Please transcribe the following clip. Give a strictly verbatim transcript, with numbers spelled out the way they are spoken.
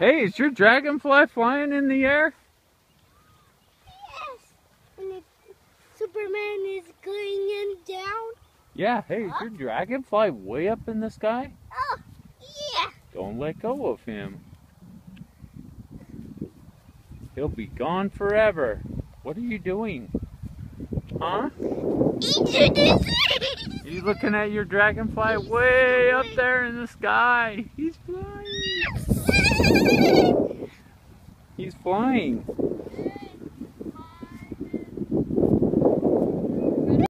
Hey, is your dragonfly flying in the air? Yes. And if Superman is going in down. Yeah, hey, is your dragonfly way up in the sky? Oh, yeah. Don't let go of him. He'll be gone forever. What are you doing? Huh? Are you looking at your dragonfly way up there in the sky? He's flying. He's flying.